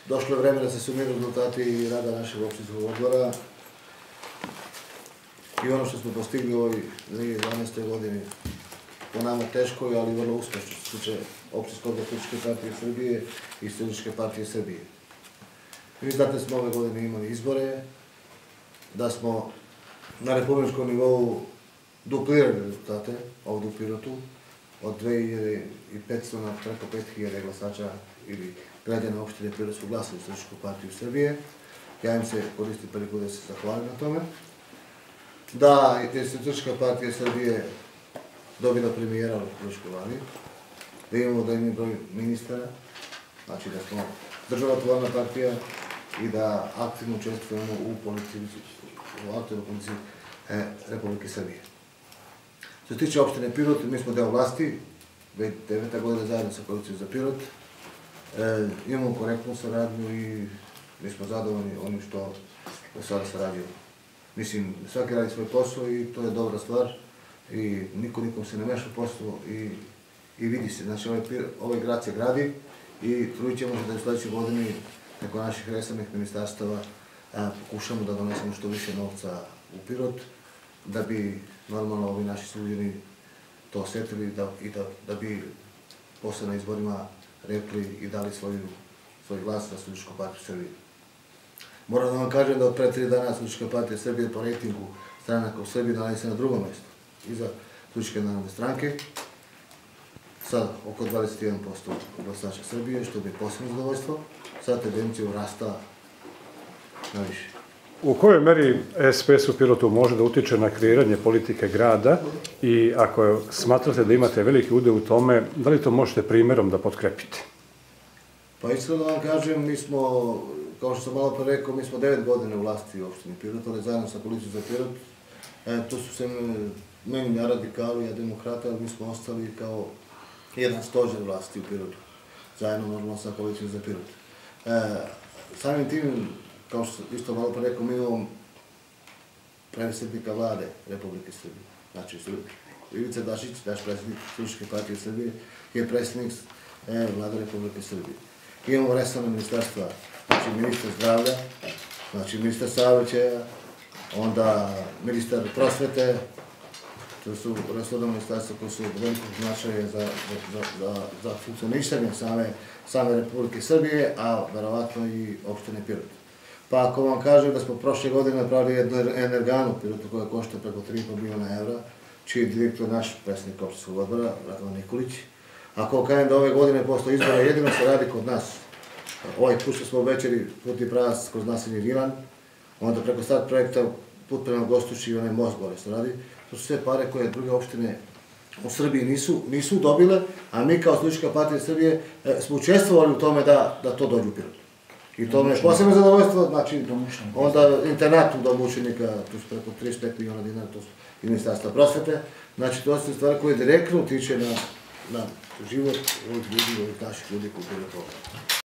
došlo je vreme da se sumiraju rezultati rada našeg opštinskog odbora i ono što smo postigli u ovoj 2012. godini, po nama teškoj, ali vrlo uspešno što se tiče opštinskog odbora Socijalističke partije Srbije i Socijalističke partije Srbije. Vi znate da smo ove godine imali izbore, da smo na republičkom nivou duplirali rezultate ovdje u Pirotu, od 2500 na preko 5000 glasača ili građana opštine Pirot su glasali u Socijalističku partiju Srbije. Ja im se koristim priliku da se zahvalim na tome. Da je Socijalistička partija Srbije dobila premijera u republičkoj vladi, da imamo da imamo broj ministara, znači da smo državotvorna partija i da aktivno učestvujemo u aktivnoj politici Republike Srbije. Što se tiče opštine Pirot, mi smo deo vlasti, 9. godina zajedno sa Koalicijom za Pirot. Imamo korektnu saradnju i mi smo zadovoljni onim što do sada sarađujemo. Mislim, svaki radi svoj posao i to je dobra stvar i nikom se ne meša u poslu i vidi se. Znači, ovaj grad se gradi i trudit ćemo se da u sledećoj godini neko naših resornih ministarstava pokušamo da donesemo što više novca u Pirot, da bi normalno ovi naši suđeni to osetili i da bi posle na izborima rekli i dali svoj glas za Socijalističku partiju Srbije. Moram da vam kažem da od pre 3 dana Socijalistička partija Srbije po rejtingu stranaka u Srbiji nalazi se na drugom mestu, iza Socijalističke narodne stranke, sa oko 21% glasača Srbije, što bi posebno zadovoljstvo, sa tendencijom rasta na više. U kojoj meri SPS u Pirotu može da utiče na kreiranje politike grada i ako smatrate da imate veliki udeo u tome, da li to možete primjerom da potkrepite? Pa iskreno da vam kažem, mi smo, kao što sam malo pre rekao, mi smo 9 godina u vlasti u opštini Pirot, ali zajedno sa Koalicijom za Pirot. To su se meni ja radikali, ja demokrata, ali mi smo ostali kao jedan stožer vlasti u Pirotu, zajedno normalno sa Koalicijom za Pirot. Samim tim, kao što isto malo pre rekao, mi imamo predsjednika vlade Republike Srbije. Znači, Ivica Dačić, naš predsjednik Socijalističke partije Srbije, je predsjednik vlade Republike Srbije. Imamo resorna ministarstva, znači ministar zdravlja, znači ministar saobraćaja, onda ministar prosvete, to su resorna ministarstva koja su od velikog značaja za funkcionisanje same Republike Srbije, a verovatno i opštine Pirot. Pa ako vam kažem da smo prošle godine napravili jednu energanu u Pirotu koja košta preko 3,5 miliona evra, čiji je direktor naš predsjednik opštinskog odbora, Radovan Nikolić. Ako kažem da ove godine posle izbora jedino se radi kod nas, ovaj put što smo u večeri putni pravac kroz naselje Vilan, onda preko start projekta put prema Gostući i onaj most gore se radi, to su sve pare koje druge opštine u Srbiji nisu dobile, a mi kao Socijalistička partija Srbije smo učestvovali u tome da to dođe u Pirot. I to me je posebno zadovoljstvo, znači onda internat u domu učenika, to su preko 35 miliona dinara, to su i ministarstva prosvete, znači to su stvari koje direktno utiče na život ovih ljudi, ovih naših ljudi koji u Pirotu.